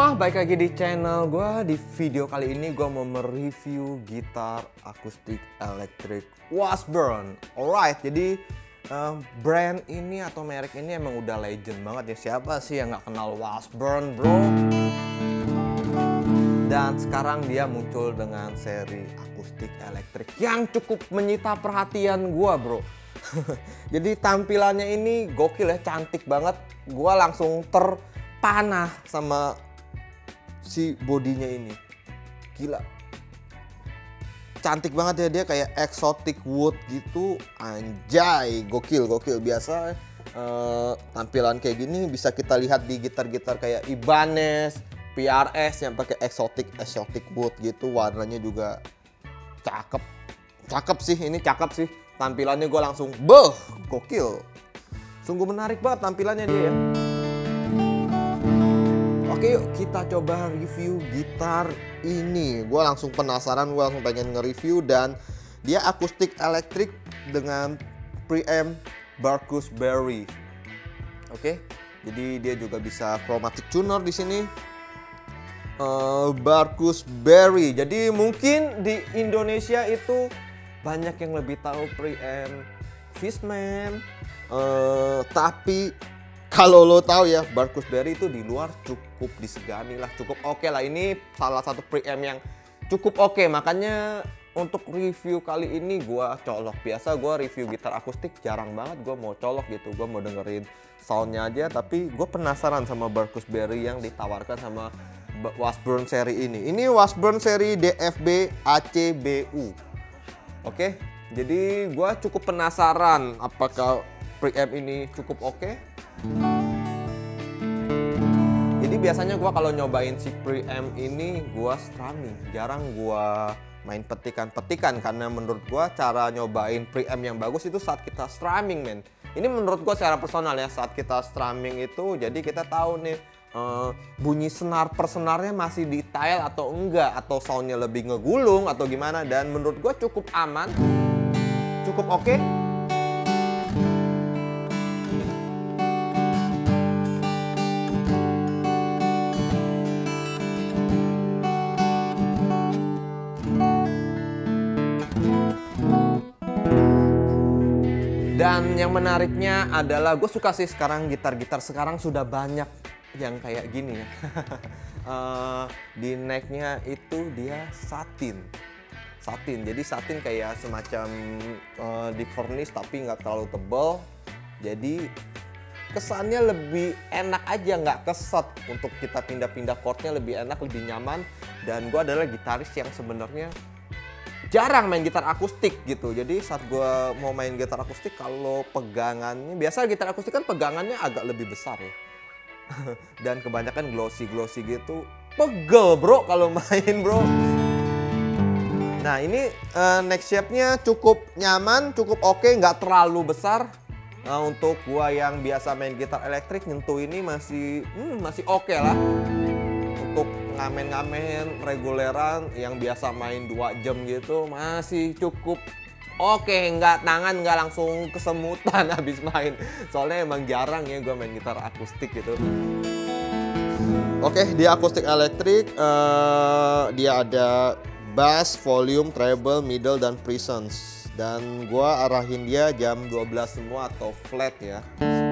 semua, balik lagi di channel gue. Di video kali ini gue mau mereview gitar akustik elektrik Washburn. Alright, jadi brand ini atau merek ini emang udah legend banget ya. Siapa sih yang nggak kenal Washburn, bro? Dan sekarang dia muncul dengan seri akustik elektrik yang cukup menyita perhatian gue, bro. Jadi tampilannya ini gokil ya, cantik banget. Gue langsung terpanah sama si bodinya ini. Gila, cantik banget ya, dia kayak exotic wood gitu. Anjay, gokil. Biasa tampilan kayak gini bisa kita lihat di gitar-gitar kayak Ibanez, PRS yang pakai exotic wood gitu. Warnanya juga cakep sih, ini cakep sih. Tampilannya gue langsung gokil. Sungguh menarik banget tampilannya dia ya. Oke, yuk kita coba review gitar ini. Gue langsung penasaran, gue langsung pengen nge-review. Dan dia akustik elektrik dengan preamp Barkus Berry. Oke, jadi dia juga bisa chromatic tuner di sini. Barkus Berry. Jadi mungkin di Indonesia itu banyak yang lebih tahu preamp Fishman. Tapi kalau lo tahu ya, Barkus Berry itu di luar cukup disegani lah, cukup oke lah. Ini salah satu preamp yang cukup oke, makanya untuk review kali ini gue colok. Biasa gue review gitar akustik jarang banget gue mau colok gitu, gue mau dengerin soundnya aja. Tapi gue penasaran sama Barkus Berry yang ditawarkan sama Washburn seri ini. Ini Washburn seri DFB ACBU. Oke, jadi gue cukup penasaran apakah preamp ini cukup oke. Jadi biasanya gue kalau nyobain si preamp ini gue strumming, jarang gue main petikan karena menurut gue cara nyobain preamp yang bagus itu saat kita strumming, men. Ini menurut gue secara personal ya, saat kita strumming itu jadi kita tahu nih bunyi senar per senarnya masih detail atau enggak, atau soundnya lebih ngegulung atau gimana. Dan menurut gue cukup aman, cukup oke. Dan yang menariknya adalah gue suka sih sekarang gitar-gitar sekarang sudah banyak yang kayak gini ya. Di necknya itu dia satin. Jadi satin kayak semacam di varnish tapi nggak terlalu tebal. Jadi kesannya lebih enak aja, nggak keset. Untuk kita pindah-pindah chordnya lebih enak, lebih nyaman. Dan gue adalah gitaris yang sebenarnya jarang main gitar akustik gitu. Jadi saat gue mau main gitar akustik, kalau pegangannya, biasa gitar akustik kan pegangannya agak lebih besar ya. Dan kebanyakan glossy gitu, pegel bro kalau main, bro. Nah ini neck shape-nya cukup nyaman, cukup oke, nggak terlalu besar. Untuk gua yang biasa main gitar elektrik, nyentuh ini masih oke lah. Untuk ngamen-ngamen reguleran yang biasa main 2 jam gitu masih cukup oke, tangan nggak langsung kesemutan habis main. Soalnya emang jarang ya gue main gitar akustik gitu. Oke, dia akustik elektrik. Dia ada bass, volume, treble, middle, dan presence. Dan gue arahin dia jam 12 semua atau flat ya.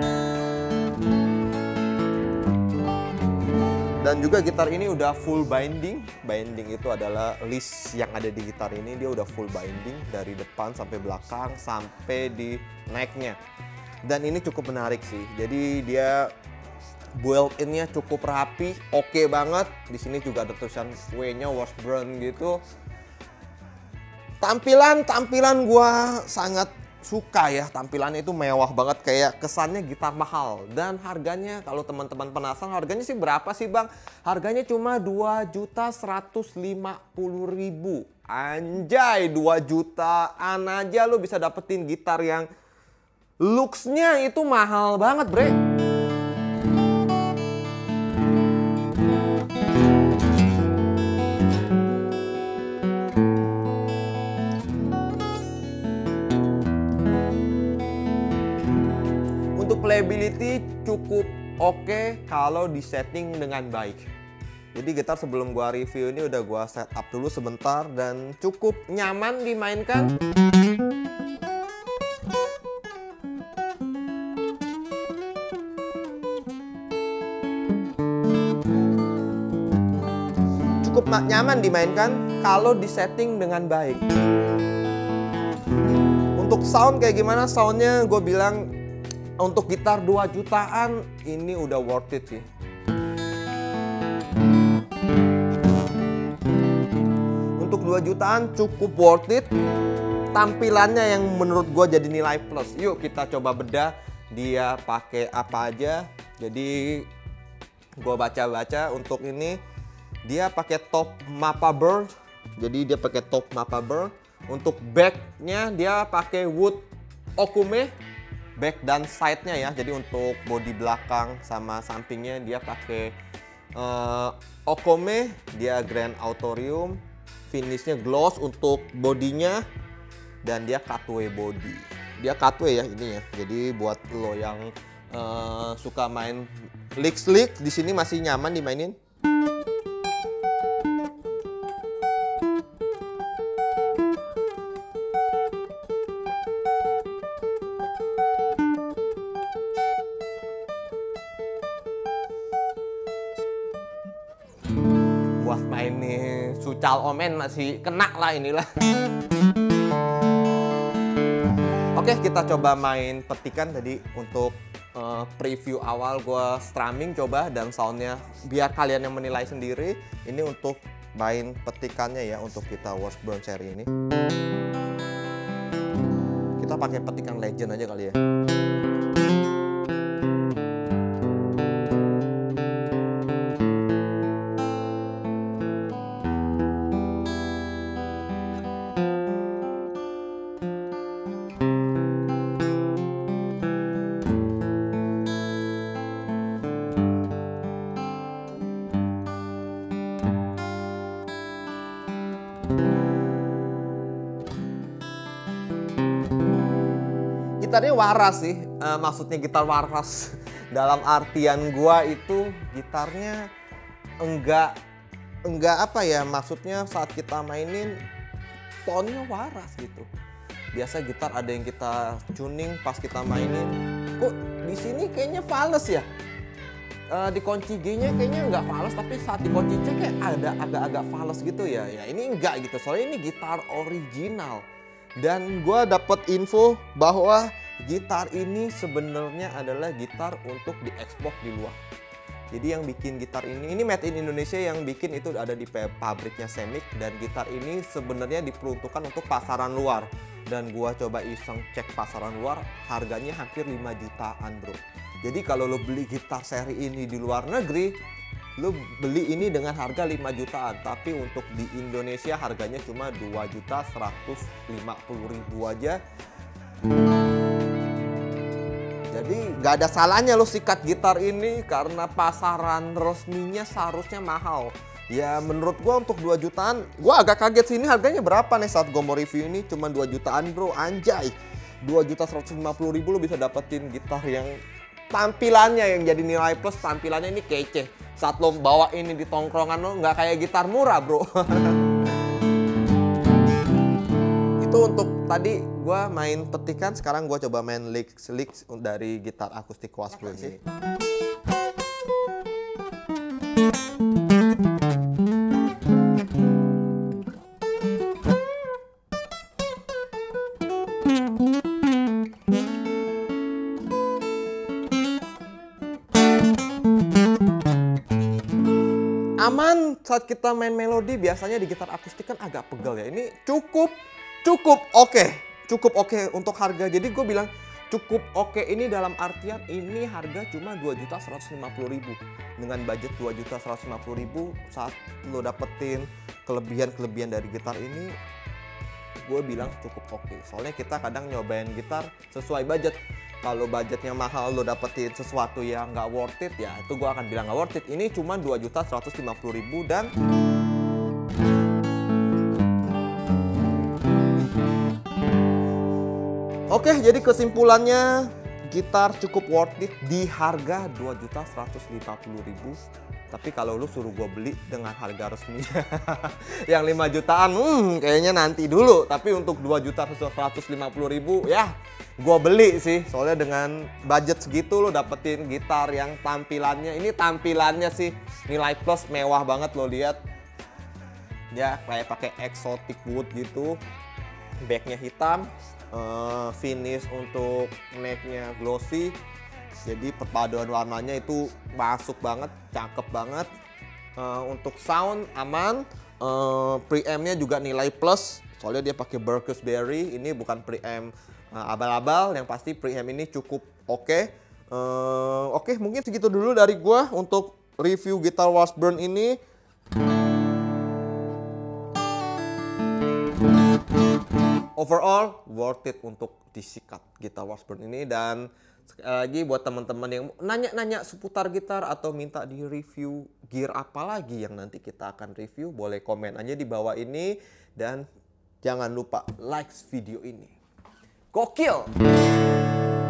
Dan juga gitar ini udah full binding. Binding itu adalah list yang ada di gitar ini. Dia udah full binding dari depan sampai belakang sampai di necknya. Dan ini cukup menarik sih. Jadi dia built-innya cukup rapi, oke banget. Di sini juga ada tulisan W-nya Washburn gitu. Tampilan gua sangat suka ya, tampilannya itu mewah banget, kayak kesannya gitar mahal. Dan harganya, kalau teman-teman penasaran harganya sih berapa sih bang? Harganya cuma 2.150.000. Anjay, 2 jutaan aja lo bisa dapetin gitar yang looks-nya itu mahal banget, bre. Untuk playability cukup oke kalau disetting dengan baik. Jadi gitar sebelum gua review ini udah gua setup dulu sebentar dan cukup nyaman dimainkan. Cukup nyaman dimainkan kalau disetting dengan baik. Untuk sound kayak gimana soundnya, gue bilang untuk gitar 2 jutaan ini udah worth it sih. Untuk 2 jutaan cukup worth it. Tampilannya yang menurut gue jadi nilai plus. Yuk kita coba bedah dia pakai apa aja. Jadi gue baca-baca untuk ini dia pakai top Mapa Burr. Jadi dia pakai top Mapa Burr. Untuk backnya dia pakai wood Okume, back dan side-nya ya. Jadi untuk bodi belakang sama sampingnya dia pakai Okume, dia Grand Autorium. Finishnya gloss untuk bodinya dan dia cutaway body. Dia cutaway ya ini ya. Jadi buat lo yang suka main lick di sini masih nyaman dimainin. Buat main nih Sucal Omen masih kena lah inilah. Oke, kita coba main petikan tadi untuk preview awal gue strumming coba dan soundnya biar kalian yang menilai sendiri. Ini untuk main petikannya ya untuk kita Washburn seri ini. Kita pakai petikan Legend aja kali ya. Gitarnya waras sih, maksudnya gitar waras dalam artian gua itu gitarnya enggak apa ya, maksudnya saat kita mainin tone-nya waras gitu. Biasa gitar ada yang kita tuning pas kita mainin, kok di sini kayaknya fales ya. Di kunci G-nya kayaknya nggak fales, tapi saat di kunci C kayak ada agak-agak fales gitu ya. Ya ini enggak gitu, soalnya ini gitar original. Dan gue dapet info bahwa gitar ini sebenarnya adalah gitar untuk diekspor di luar. Jadi yang bikin gitar ini made in Indonesia, yang bikin itu ada di pabriknya Semik. Dan gitar ini sebenarnya diperuntukkan untuk pasaran luar. Dan gue coba iseng cek pasaran luar, harganya hampir 5 jutaan bro. Jadi kalau lo beli gitar seri ini di luar negeri, lo beli ini dengan harga 5 jutaan, tapi untuk di Indonesia harganya cuma 2.150.000 aja. Jadi nggak ada salahnya lo sikat gitar ini karena pasaran resminya seharusnya mahal. Ya menurut gua untuk 2 jutaan, gua agak kaget sih ini harganya berapa nih saat gua mau review ini, cuma 2 jutaan bro, anjay. 2.150.000 lo bisa dapetin gitar yang tampilannya yang jadi nilai plus, tampilannya ini kece. Saat lo bawa ini di tongkrongan lo nggak kayak gitar murah bro. Itu untuk tadi gue main petikan, sekarang gue coba main licks dari gitar akustik Washburn sih. Aman saat kita main melodi, biasanya di gitar akustik kan agak pegal ya. Ini cukup oke untuk harga. Jadi gue bilang cukup oke ini dalam artian ini harga cuma 2.150.000. Dengan budget 2.150.000 saat lo dapetin kelebihan dari gitar ini, gue bilang cukup oke. Soalnya kita kadang nyobain gitar sesuai budget. Kalau budgetnya mahal lo dapetin sesuatu yang nggak worth it, ya itu gue akan bilang nggak worth it. Ini cuma 2.150.000 dan oke, jadi kesimpulannya gitar cukup worth it di harga 2.150.000. Tapi kalau lu suruh gue beli dengan harga resminya yang 5 jutaan, kayaknya nanti dulu. Tapi untuk 2.150.000 ya gue beli sih. Soalnya dengan budget segitu lo dapetin gitar yang tampilannya, ini tampilannya sih nilai plus mewah banget lo lihat. Ya kayak pakai exotic wood gitu. Backnya hitam, finish untuk necknya glossy. Jadi perpaduan warnanya itu masuk banget, cakep banget. Untuk sound aman, preampnya juga nilai plus. Soalnya dia pakai Berkeley Berry, ini bukan preamp abal-abal. Yang pasti preamp ini cukup oke. Oke, mungkin segitu dulu dari gua untuk review gitar Washburn ini. Overall worth it untuk disikat gitar Washburn ini. Dan sekali lagi buat teman-teman yang nanya-nanya seputar gitar atau minta di review gear apa lagi yang nanti kita akan review, boleh komen aja di bawah ini. Dan jangan lupa like video ini. Gokil!